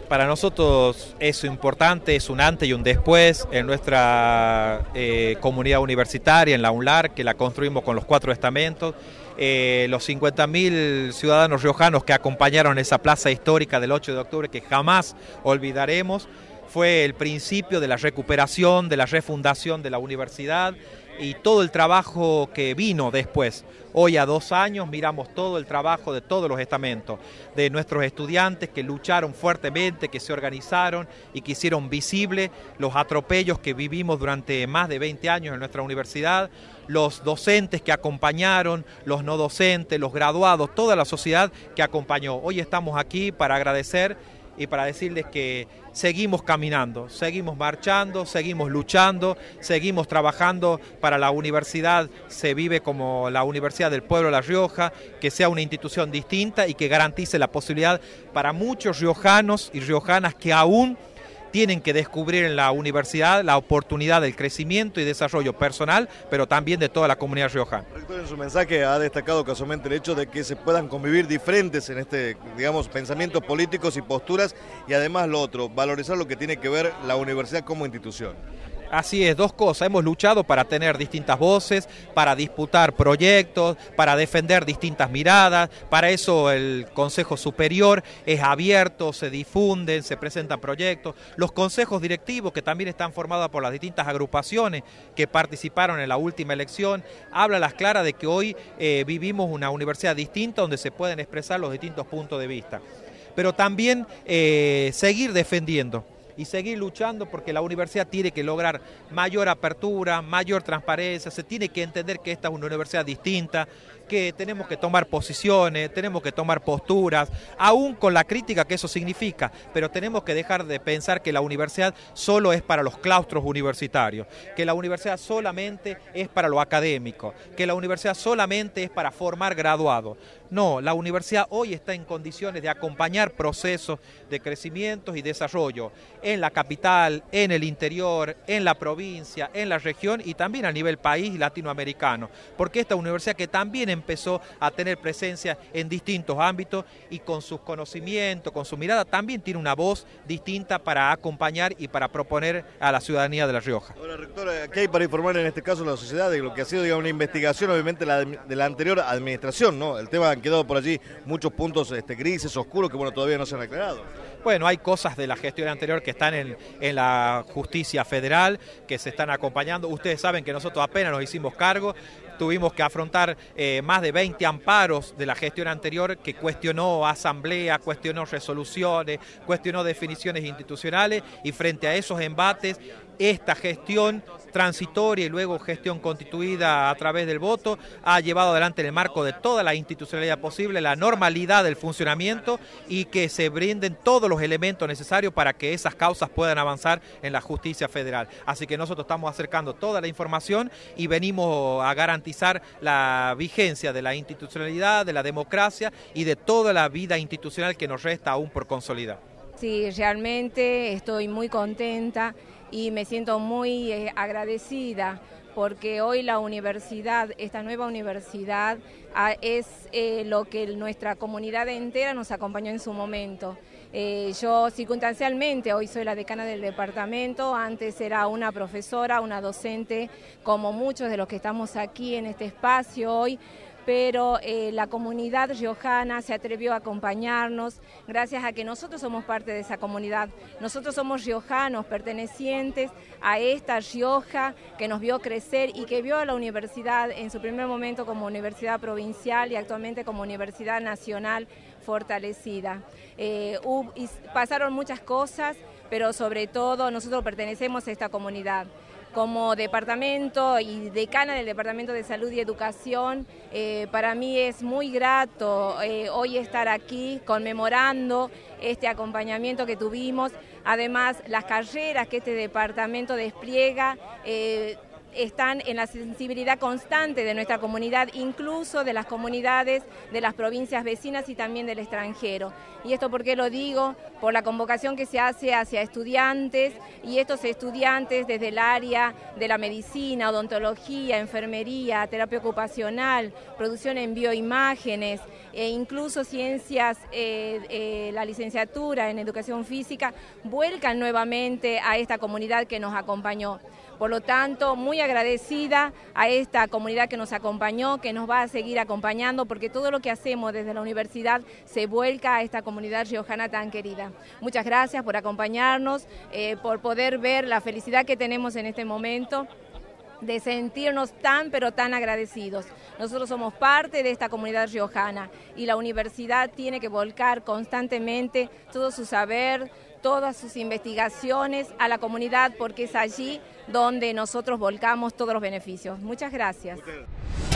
Para nosotros es importante, es un antes y un después en nuestra comunidad universitaria, en la UNLAR, que la construimos con los 4 estamentos. Los 50.000 ciudadanos riojanos que acompañaron esa plaza histórica del 8 de octubre, que jamás olvidaremos, fue el principio de la recuperación, de la refundación de la universidad y todo el trabajo que vino después. Hoy a 2 años miramos todo el trabajo de todos los estamentos, de nuestros estudiantes que lucharon fuertemente, que se organizaron y que hicieron visible los atropellos que vivimos durante más de 20 años en nuestra universidad, los docentes que acompañaron, los no docentes, los graduados, toda la sociedad que acompañó. Hoy estamos aquí para agradecer y para decirles que seguimos caminando, seguimos marchando, seguimos luchando, seguimos trabajando para la universidad, se vive como la Universidad del Pueblo de La Rioja, que sea una institución distinta y que garantice la posibilidad para muchos riojanos y riojanas que aún tienen que descubrir en la universidad la oportunidad del crecimiento y desarrollo personal, pero también de toda la comunidad riojana. Rector, en su mensaje ha destacado casualmente el hecho de que se puedan convivir diferentes en digamos, pensamientos políticos y posturas, y además lo otro, valorizar lo que tiene que ver la universidad como institución. Así es, 2 cosas. Hemos luchado para tener distintas voces, para disputar proyectos, para defender distintas miradas. Para eso el Consejo Superior es abierto, se difunden, se presentan proyectos. Los consejos directivos, que también están formados por las distintas agrupaciones que participaron en la última elección, hablan a las claras de que hoy vivimos una universidad distinta donde se pueden expresar los distintos puntos de vista. Pero también seguir defendiendo y seguir luchando porque la universidad tiene que lograr mayor apertura, mayor transparencia, se tiene que entender que esta es una universidad distinta, que tenemos que tomar posiciones, tenemos que tomar posturas, aún con la crítica que eso significa, pero tenemos que dejar de pensar que la universidad solo es para los claustros universitarios, que la universidad solamente es para lo académico, que la universidad solamente es para formar graduados. No, la universidad hoy está en condiciones de acompañar procesos de crecimiento y desarrollo en la capital, en el interior, en la provincia, en la región y también a nivel país latinoamericano, porque esta universidad que también empezó a tener presencia en distintos ámbitos y con sus conocimientos, con su mirada, también tiene una voz distinta para acompañar y para proponer a la ciudadanía de La Rioja. Ahora, rector, ¿qué hay para informar en este caso a la sociedad de lo que ha sido, digamos, una investigación, obviamente, de la anterior administración, ¿no? El tema han quedado por allí muchos puntos grises, oscuros, que bueno, todavía no se han aclarado. Bueno, hay cosas de la gestión anterior que están en la justicia federal, que se están acompañando. Ustedes saben que nosotros apenas nos hicimos cargo, tuvimos que afrontar más de 20 amparos de la gestión anterior que cuestionó asamblea, cuestionó resoluciones, cuestionó definiciones institucionales y frente a esos embates, esta gestión transitoria y luego gestión constituida a través del voto ha llevado adelante en el marco de toda la institucionalidad posible la normalidad del funcionamiento y que se brinden todos los elementos necesarios para que esas causas puedan avanzar en la justicia federal. Así que nosotros estamos acercando toda la información y venimos a garantizar la vigencia de la institucionalidad, de la democracia y de toda la vida institucional que nos resta aún por consolidar. Sí, realmente estoy muy contenta y me siento muy agradecida porque hoy la universidad, esta nueva universidad, es lo que nuestra comunidad entera nos acompañó en su momento. Yo circunstancialmente hoy soy la decana del departamento, antes era una profesora, una docente, como muchos de los que estamos aquí en este espacio hoy, pero la comunidad riojana se atrevió a acompañarnos gracias a que nosotros somos parte de esa comunidad. Nosotros somos riojanos pertenecientes a esta Rioja que nos vio crecer y que vio a la universidad en su primer momento como universidad provincial y actualmente como universidad nacional fortalecida. Pasaron muchas cosas, pero sobre todo nosotros pertenecemos a esta comunidad. Como departamento y decana del Departamento de Salud y Educación, para mí es muy grato hoy estar aquí conmemorando este acompañamiento que tuvimos. Además, las carreras que este departamento despliega están en la sensibilidad constante de nuestra comunidad, incluso de las comunidades de las provincias vecinas y también del extranjero. ¿Y esto por qué lo digo? Por la convocación que se hace hacia estudiantes, y estos estudiantes desde el área de la medicina, odontología, enfermería, terapia ocupacional, producción en bioimágenes, e incluso ciencias, la licenciatura en educación física, vuelcan nuevamente a esta comunidad que nos acompañó. Por lo tanto, muy agradecida a esta comunidad que nos acompañó, que nos va a seguir acompañando, porque todo lo que hacemos desde la universidad se vuelca a esta comunidad riojana tan querida. Muchas gracias por acompañarnos, por poder ver la felicidad que tenemos en este momento, de sentirnos tan pero tan agradecidos. Nosotros somos parte de esta comunidad riojana y la universidad tiene que volcar constantemente todo su saber, todas sus investigaciones a la comunidad, porque es allí donde nosotros volcamos todos los beneficios. Muchas gracias.